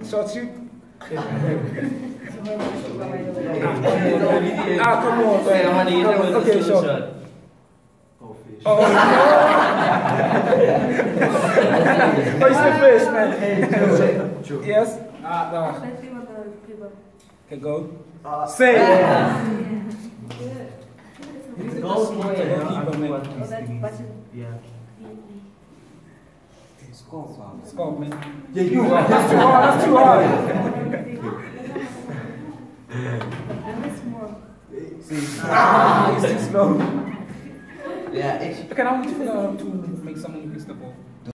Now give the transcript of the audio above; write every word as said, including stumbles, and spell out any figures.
Short shoot? Ah, ah, come on. Wait, how many you know? Okay, sure. Go fish. Oh, oh, oh, it's the fish, man. Yes? Ah, no. Okay, go. Uh, Say. Go Yeah. Scope, man. Yeah, you That's too hard. That's too hard. Ah, it's too slow. Yeah, it's Okay, now I want you to, uh, to make someone who hits the ball.